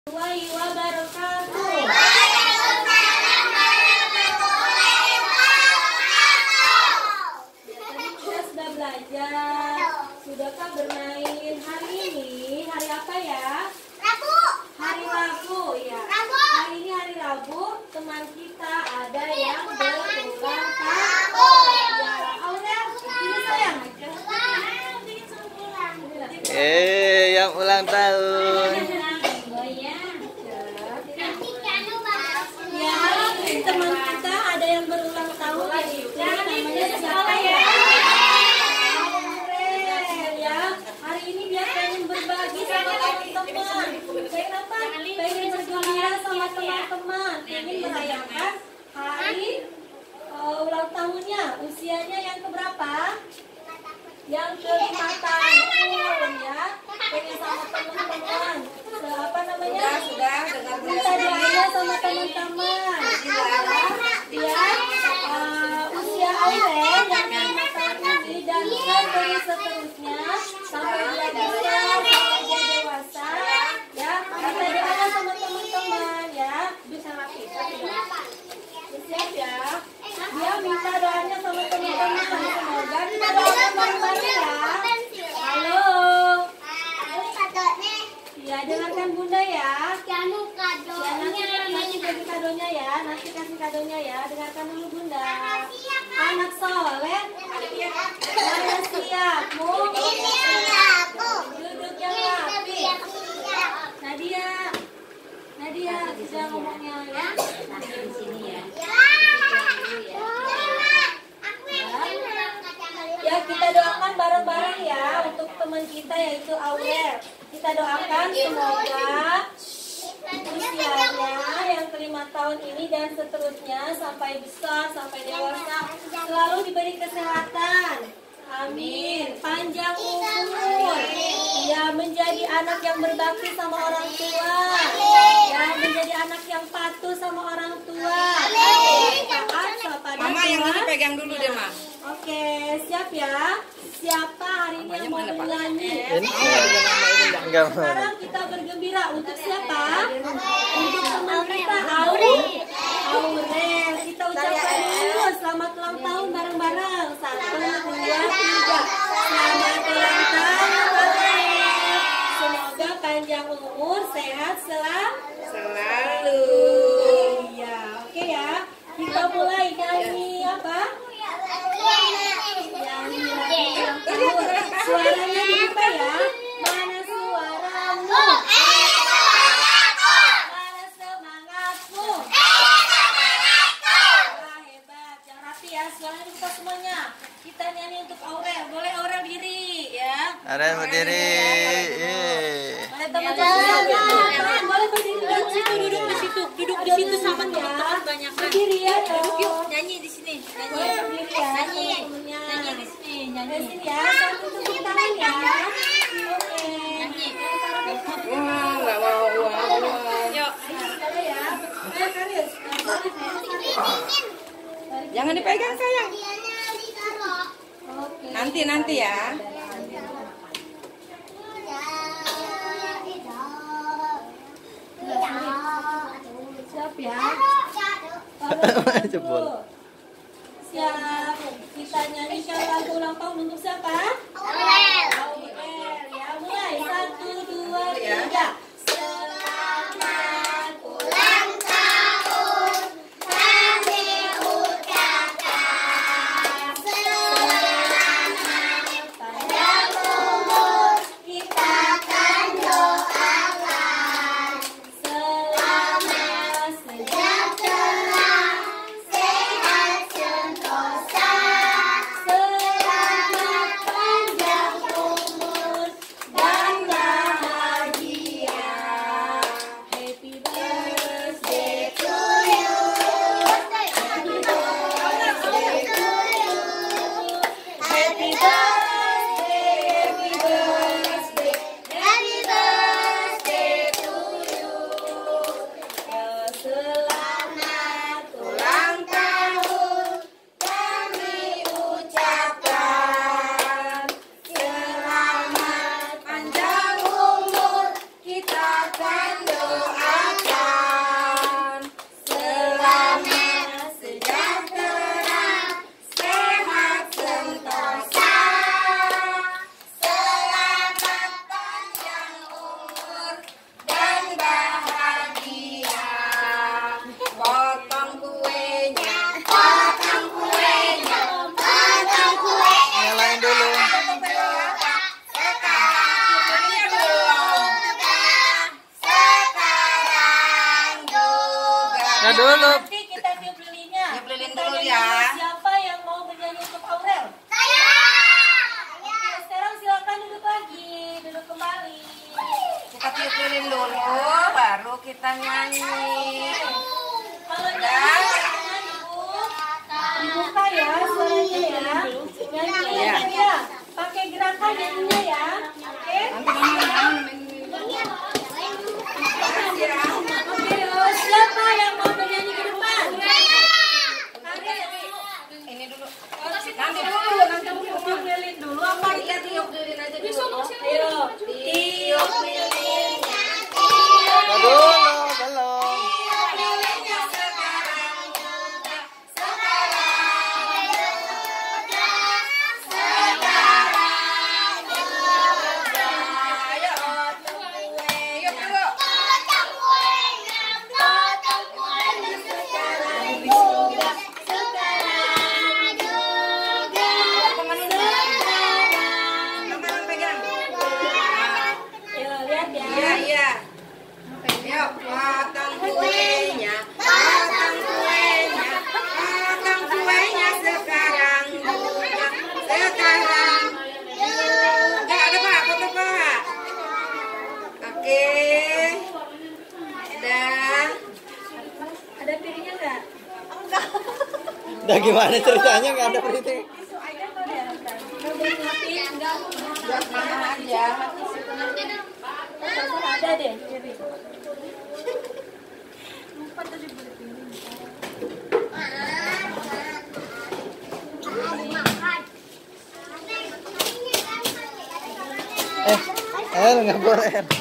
warahmatullahi wabarakatuh. Tadi kita sudah belajar. Sudahkah bermain hari ini? Hari apa ya? Rabu. Hari Rabu ya. Rabu. Hari ini hari Rabu. Teman kita ada yang berulang tahun. Ya, Aurel, ini sayang. Yang ulang tahun. Ya, teman kita ada yang berulang tahun yaitu namanya siapa ya? Aurel ya. Hari ini dia pengen berbagi sama teman-teman. Pengen apa? Pengen bergembira sama teman-teman. Pengen merayakan hari ulang tahunnya. Usianya yang keberapa? Yang ke-5 tahun ya. Pengen sama teman-teman. Apa namanya? Minta doanya sama teman-teman. Ya, usia Aurel yang 5 tahun ini dan seterusnya sampai dia besar, sampai dia dewasa. Ya, minta doanya sama teman-teman ya. Bisa lagi. Siap ya. Dia minta doanya sama teman-teman. Semoga kita doakan bareng-bareng ya. Halo. Ya, dengarkan Bunda ya. Nanti bagi kadonya ya. Nanti kasih kadonya ya. Dengarkan dulu Bunda. Anak soleh. Mana siap? Duduk yang rapi. Nadia, bisa ngomongnya ya. Di sini ya. Ya, kita doakan bareng-bareng ya untuk teman kita yaitu Aurel. Kita doakan semoga usianya yang ke-5 tahun ini dan seterusnya sampai besar, sampai dewasa selalu diberi kesehatan. Amin. Panjang umur. Ya, menjadi anak yang berbakti sama orang tua. Ya, menjadi anak yang patuh sama orang tua. Taat kepada Mama yang Tuhan. ini pegang dulu deh, Ma. Oke, siap ya. Siapa hari ini yang mau bernyanyi? Enggak mau. Sekarang kita bergembira untuk siapa? Untuk teman kita Aurel. Kita ucapkan dulu selamat ulang tahun bareng-bareng. 1, 2, 3. Selamat ulang tahun Aurel. Semoga panjang umur, sehat selalu. Iya, oke ya. Kita mulai nyanyi apa? Suaranya dibuka ya. Mana suaramu? Mana semangatmu? Wah, hebat. Yang rapi ya. Suaranya dibuka semuanya. Kita nyanyi untuk Aurel. Boleh Aurel diri ya. Ada yang berdiri. Boleh teman-teman. Boleh berdiri di situ. Duduk di situ sama teman-teman banyak. Berdiri ya. Duduk yuk. Nyanyi di sini. Nyanyi berdiri ya. Nyanyi di sini. Nyanyi di sini ya. Satu tepuk tangan ya. Oke. Nyanyi. Wah, nggak mau. Yuk. Ya. Ayo Karis. Jangan dipegang, sayang. Oke. Nanti ya. Siap ya. Jebol. Siap. Kita nyanyikan lagu ulang tahun untuk siapa? Aurel. Ya, mulai. 1, 2, 3. Selamat Ulang tahun kami ucapkan. Selamat panjang umur kita akan doakan. Selamat Sejahtera, sehat sentosa. Selamat Panjang umur. Nah dulu. Nanti kita tiup lilinnya. Tiup lilin Kita dulu nyanyi ya. Siapa yang mau bernyanyi untuk Aurel? Oke, sekarang silakan duduk lagi, duduk kembali. Kita tiup lilin dulu, baru kita nyanyi. Kalau nyanyi, dibuka ya suaranya ya. Nyanyi ya. Pakai gerakan nyanyinya ya. Oke. Nanti mama Oke, siapa yang mau bernyanyi ke depan? ini dulu. Nanti dulu. Tiup lilin dulu apa? Iya, tiup lilin aja dulu. Ayo, tiup lilin. Nah dulu, belum. Ayo, lihat ya. Iya, iya. Yuk, potong kuenya, potong kuenya, potong kuenya sekarang juga, sekarang juga. Ada Pak, foto Pak. Oke. Dah. Ada piringnya nggak? Udah gimana ceritanya nggak ada berita. Buat mama aja. Ada deh. Nggak boleh.